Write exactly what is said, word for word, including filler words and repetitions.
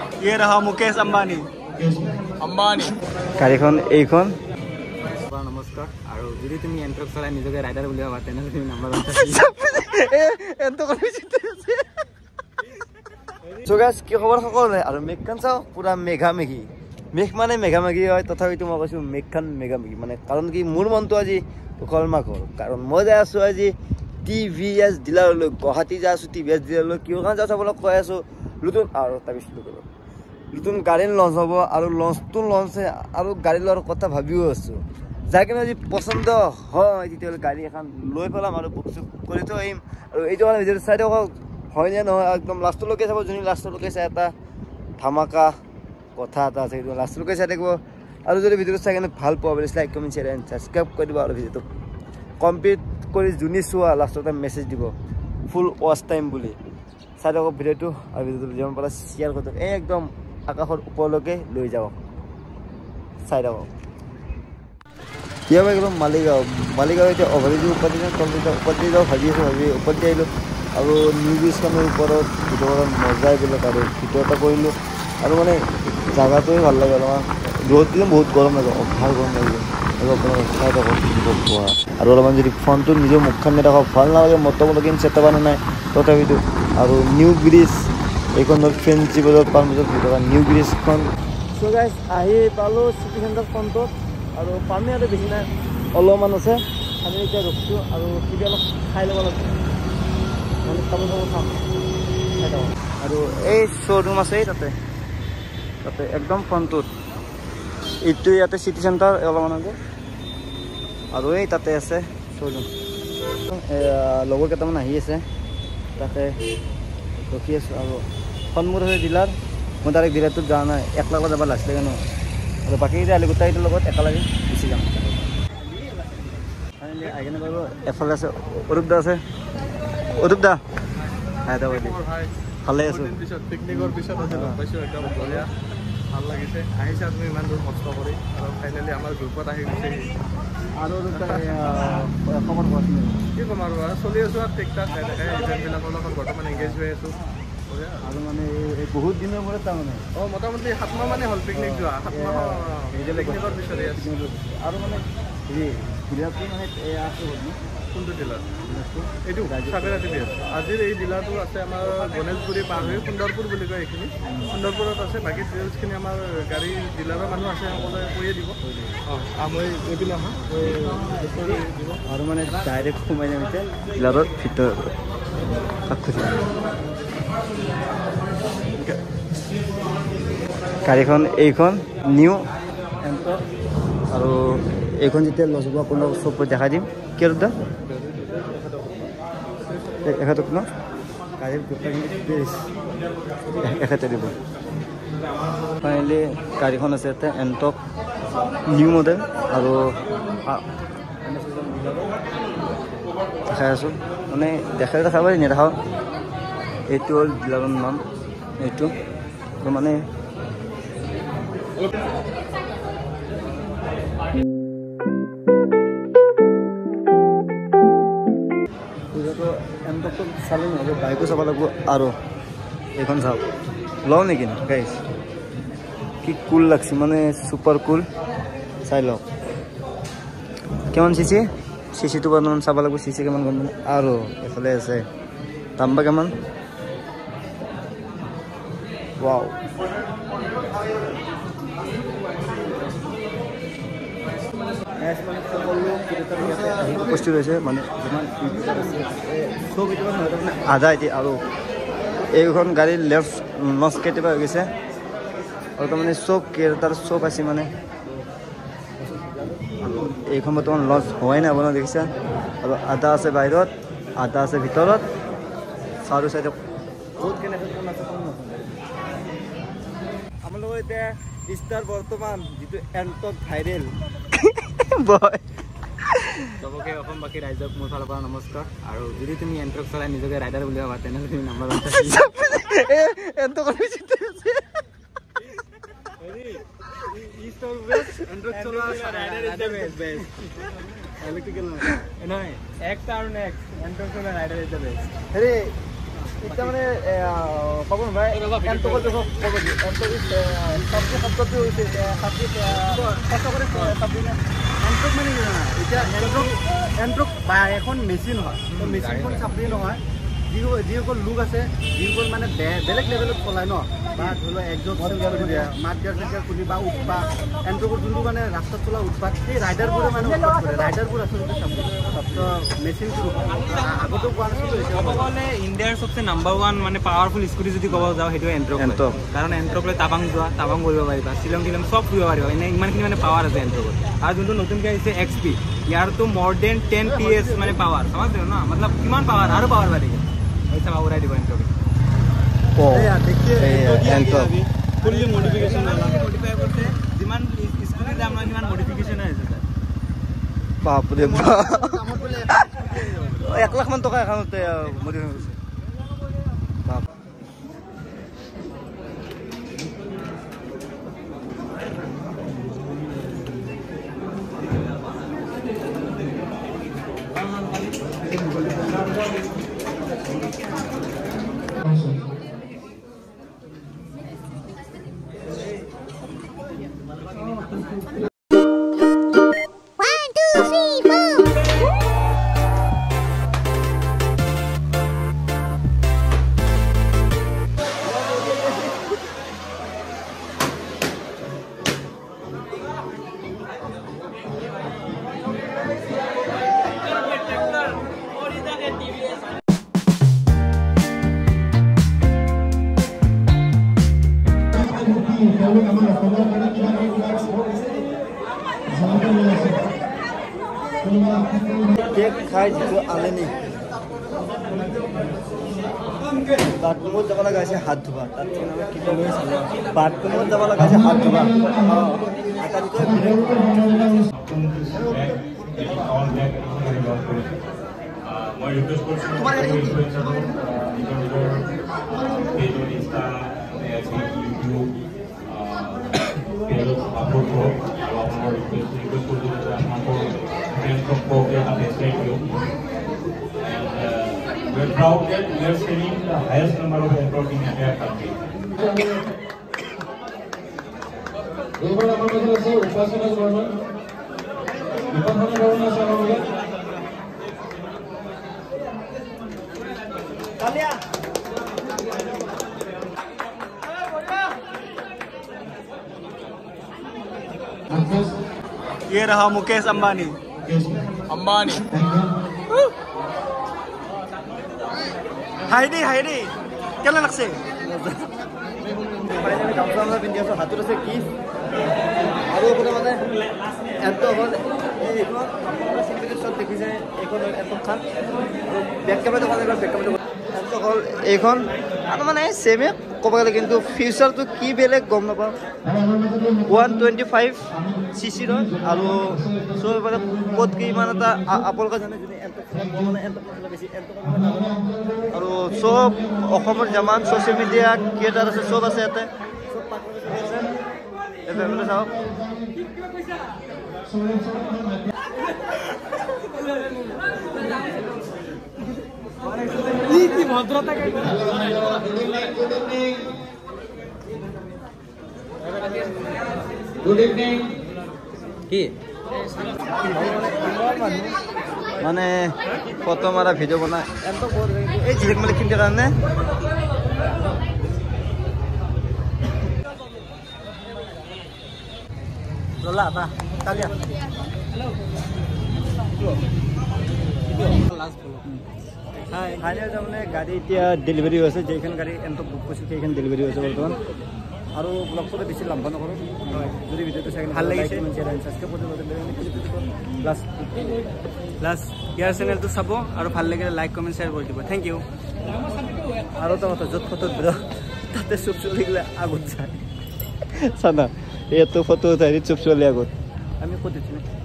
ये रहा मुकेश अंबानी अंबानी গাড়ীখন এইখন নমস্কাৰ আৰু যদি তুমি এন্ট্ৰক চলাই নিজকে ৰাইডাৰ বুলি ভাবা তেনেহ'লে তুমি নাম্বাৰ সো গাইস কি খবৰ সকলোৰে আৰু মেঘখন চাও পুৰা মেঘা মেঘি মেঘ মানে মেঘা মেঘি হয় তথাপিতো মই কৈছো মেঘখন মেঘা মেঘি মানে কাৰণ কি মোৰ মনটো আজি উখল মাখল কাৰণ মই যাই আছো আজি টিভিএছ ডিলাৰলৈ গুৱাহাটী যাই আছো টিভিএছ ডিলাৰলৈ কিয় কাৰণ যাই চাবলৈ কৈ আছো নতুন আৰু তাৰপিছত নতুন গাড়ী লঞ্চ হ'ব আৰু লঞ্চটো লঞ্চ আৰু গাড়ী লোৱাৰ কথা ভাবিও আছো যাই কিনে যদি পচন্দ হয় তেতিয়াহ'লে গাড়ী এখন লৈ পেলাম আৰু বুক চুক কৰি থৈ আহিম আৰু এইটো মানে ভিডিঅ'টো চাই দিয়ক হয় নে নহয় একদম লাষ্টলৈকে চাব যোনে লাষ্টলৈকে চাই এটা ধামাকা কথা এটা আছে সেইটো লাষ্টলৈকে চাই থাকিব আৰু যদি ভিডিঅ'টো চাই কিনে ভাল পোৱা বুলি like comment share and subscribe কৰি দিব আৰু ভিডিঅ'টো কমপ্লিট কৰি যোনে চোৱা লাষ্টত এটা মেছেজ দিব ফুল ৱাচ টাইম বুলি চাই থাকক ভিডিঅ'টো আৰু ভিডিঅ'টো যিমান পাৰে শ্বেয়াৰ কৰি দিয়ক একদম আকাশৰ ওপৰলৈকে লৈ যাওক চাই থাকক কিয় একদম মালিগাঁও মালিগাঁও এতিয়া অভাৰব্ৰিজৰ ওপৰত ওপৰত যাওঁ ভাবি আছোঁ ভাবি ওপৰত আহিলোঁ আৰু নিউ ব্ৰিজখনৰ ওপৰত ভিতৰত মজা এইবিলাক আৰু ভিতৰতে কৰিলোঁ আৰু মানে জাগাটোৱে ভাল লাগে অলপমান ৰ'দ দিলে বহুত গৰম লাগে অভাৰ গৰম লাগিব আৰু আপোনাৰ চাই থাকক পোৱা আৰু অলপমান যদি ফোনটো নিজৰ মুখখন নেদেখাওক ভাল নালাগে মোটামুটি চেষ্টা পোৱা নাই তথাপিতো আৰু নিউ ব্ৰিজ এইখনৰ ফেঞ্চি বজাৰ পাঁচ বজাৰ ভিতৰত নিউ ব্ৰিজখন চ' গাইজ আহি পালোঁ চিটি চেণ্টাৰ ফ্ৰণ্টত আৰু পানী আৰু বেছি নাই অলপমান আছে আমি এতিয়া ৰখিছোঁ আৰু কিবা অলপ খাই ল'ব লাগিব মানে খাব খাব খাম আৰু এই শ্ব'ৰুম আছে তাতে তাতে একদম ফ্ৰণ্টত এইটো ইয়াতে চিটি চেণ্টাৰ অলপমান আছে আৰু এই তাতে আছে শ্ব'ৰুম লগৰ কেইটামান আহি আছে তাতে ৰখি আছোঁ আৰু সন্মুখত আছে ডিলাৰ মই ডাইৰেক্ট ডিলাৰটোত যোৱা নাই একলা যাব লাগিছিলে ন আৰু বাকীকেইটা আহিলে গোটেইকেইটাৰ লগত একেলগে গুচি যাম আহি কিনে বাৰু এফালে আছে অৰূপ দা আছে অৰূপ দা ভালে আছোঁ পিকনিকৰ পিছত পাইছোঁ একদম বঢ়িয়া ভাল লাগিছে আহিছে আপুনি ইমান দূৰ কষ্ট কৰি আৰু ফাইনেলি আমাৰ গ্ৰুপত আহি গৈছে আৰু খবৰ কোৱাচোন কি ক'ম আৰু চলি আছোঁ আৰু ঠিক ঠাক চাই থাকে ইভেণ্টবিলাকৰ লগত বৰ্তমান এংগেজ হৈ আছোঁ আৰু মানে এই বহুত দিনৰ মূৰত তাৰমানে অঁ মোটামুটি সাত মাহ মানে হ'ল পিকনিক যোৱা সাত মাহ পিকনিকৰ পিছতে আৰু মানে হেৰি ডিলাৰটো মানে আছে কোনটো ডিলাৰ এইটো চাবেৰা টি ভি এছ আজিৰ এই ডিলাৰটো আছে আমাৰ গণেশগুৰি পাৰ হৈ সুন্দৰপুৰ বুলি কয় এইখিনি সুন্দৰপুৰত আছে বাকী ডিটেইলছখিনি আমাৰ গাড়ী ডিলাৰৰ মানুহ আছে সকলোৱে কৈয়ে দিব অঁ মই এইপিনে আহা দিব আৰু মানে ডাইৰেক্ট সোমাই যাম এতিয়া ডিলাৰৰ ভিতৰত গাড়ীখন এইখন নিউ এণ্ট্ৰক আৰু এইখন যেতিয়া লছ হ'ব আপোনাৰ চব দেখাই দিম কি দা এখেতক ন গাড়ীৰ গোটেইখিনি এখেতে দিব ফাইনেলি গাড়ীখন আছে ইয়াতে এণ্ট্ৰক নিউ মডেল আৰু দেখাই আছোঁ মানে দেখাই দেখাব নেদেখাওঁ এইটো হ'ল ডিলাৰৰ নাম এইটো মানে এণ্ট্ৰকটো চালে নহ'ব বাইকো চাব লাগিব আৰু এইখন চাওক লওঁ নেকি গাইজ কি কুল লাগছে মানে ছুপাৰ কুল চাই লওক কিমান চি চি চি চিটো বৰ্তমান চাব লাগিব চি চি কিমান গম আৰু এইফালে আছে দাম বা কিমান ৱাও উপস্থিত হৈছে মানে যিমান চব এতিয়া মানে আধা এতিয়া আৰু এইখন গাড়ী লেফ্ট লঞ্চ কেতিয়াবা হৈ গৈছে আৰু তাৰমানে চব কেইটাৰ চব আছে মানে এইখন বৰ্তমান লঞ্চ হোৱাই নাই আপোনাৰ দেখিছে আৰু আধা আছে বাহিৰত আধা আছে ভিতৰত চাৰু চাইডে বহুত কেনেকৈ আপোনালোকৰ এতিয়া ষ্টাৰ বৰ্তমান যিটো এণ্ট্ৰক ভাইৰেল চবকে অসমবাসী ৰাইজক মোৰ ফালৰ পৰা নমস্কাৰ আৰু যদি তুমি এণ্ট্ৰক চলাই নিজকে ৰাইডাৰ বুলি ভাবা তেনেহ'লে তুমি নাম্বাৰ এতিয়া মানে পাবন ভাই এণ্টকৰ দেখক ক'ব দিয়ে এণ্টক চব্জি শব্দটো হৈছে চব্জি কষ্ট কৰি চব্জি এণ্ট্ৰক মানে কি জানা এতিয়া এণ্ট্ৰক এণ্ট্ৰক বা এখন মেচিন হয় তো মেচিনখন চাবৰি নহয় যি যিসকল লোক আছে যিসকল মানে বেলেগ লেভেলত চলায় ন বা ধৰি লওক একজক মাত দিয়াৰ চেকিয়াৰ খুলি বা উৎপাত এণ্ট্ৰকৰ যোনটো মানে ৰাস্তাত চলা উৎপাত সেই ৰাইডাৰবোৰে মানে উৎপাত কৰে ৰাইডাৰবোৰ আচলতে চাবৰি মেচিনটো আগতেও কোৱা নাছিলোঁ ক'ব গ'লে ইণ্ডিয়াৰ চবচে নাম্বাৰ ওৱান মানে পাৱাৰফুল স্কুটি যদি ক'ব যাওঁ সেইটো এণ্ট্ৰক এণ্ট্ৰক কাৰণ এণ্ট্ৰক লৈ টাবাং যোৱা টাবাং কৰিব পাৰিবা শ্বিলং টিলং চব ফুৰিব পাৰিবা এনে ইমানখিনি মানে পাৱাৰ আছে এণ্ট্ৰকত আৰু যোনটো নতুনকৈ আহিছে এক্স পি ইয়াৰতো মোৰ দেন টেন পি এছ মানে পাৱাৰ সমাজ ন মতলব কিমান পাৱাৰ আৰু পাৱাৰ বাঢ়ি গ'ল চাবা উৰাই দিব এণ্ট্ৰকে ফুল্লি মডিফিকেশ্যন মডিফাই কৰিছে যিমান স্কুটিৰ দাম নহয় সিমান মডিফিকেশ্যন হৈছে তাৰ বাপৰে এক লাখ মান টকা এখনতে মডিফাই কৰিছে বাপ কেক খাই যিটো আনেনি বাথৰুমত যাব লগা হৈছে হাত ধুবা তাত বাথৰুমত যাব লগা হৈছে হাত ধুবা আটাইতকৈ মই ৰিকুৱেষ্ট কৰিছোঁ তোমাৰ নিজৰ ইনষ্টা ইউটিউব পেজত আপলোড কৰক আৰু আপোনাৰ ৰিকুৱেষ্ট ৰিকুৱেষ্ট কৰিছোঁ যে আপোনালোকৰ friends from Korea have inspired you. And uh, we are proud that we are selling the highest number of aircraft in the entire country. এইবাৰ আমাৰ মাজত আছে উপাসনা বৰ্মন উপাসনা বৰ্মন আছে আমাৰ মাজত কালিয়া ये रहा मुकेश अंबानी अंबानी हाइडी हाइडी केला लगছে গামোচা পিন্ধি আছো হাতত আছে কি আৰু এইফালে মানে এণ্ট হ'ল এইখন আপোনালোকে চিম্পিলিছত দেখিছে এইখন এণ্টক খান বেক কেমেৰা দেখা যায় বেক কেমেৰা এণ্টক হ'ল এইখন আৰু মানে ছেমে ক'ব গ'লে কিন্তু ফিউচাৰটো কি বেলেগ গম নাপাওঁ ওৱান টুৱেণ্টি ফাইভ চি চিৰ আৰু চ' মানে ক'ত কি ইমান এটা আপোনালোকে জানে যদি এণ্টক মানে এণ্টক বেছি এণ্টক আৰু চব অসমৰ যিমান ছ'চিয়েল মিডিয়া ক্ৰিয়েটাৰ আছে চব আছে ইয়াতে চব চাওক ভদ্রতা গুড ইভিনিং কি মানে ফটো মাৰা ভিডিঅ' বনাই এই জিৰেক মালিক কিনতে কাৰণে ললা বা কালিয়া ফাইনেল তাৰমানে গাড়ী এতিয়া ডেলিভাৰী হৈছে যিখন গাড়ী এণ্টক বুক কৰিছোঁ সেইখন ডেলিভাৰী হৈছে বৰ্তমান আৰু ব্লগ চলে বেছি লম্বা নকৰোঁ যদি ভিডিঅ'টো চাই ভাল লাগিছে ছাবস্ক্ৰাইব কৰি প্লাছ প্লাছ ইয়াৰ চেনেলটো চাব আৰু ভাল লাগিলে লাইক কমেণ্ট শ্বেয়াৰ কৰি দিব থেংক ইউ আৰু এটা কথা য'ত ফটো উঠিব তাতে চুপ চলিগিলা আগত যায় চানা এইটো ফটো উঠাই চুপ চলি আগত আমি ক'ত উঠিম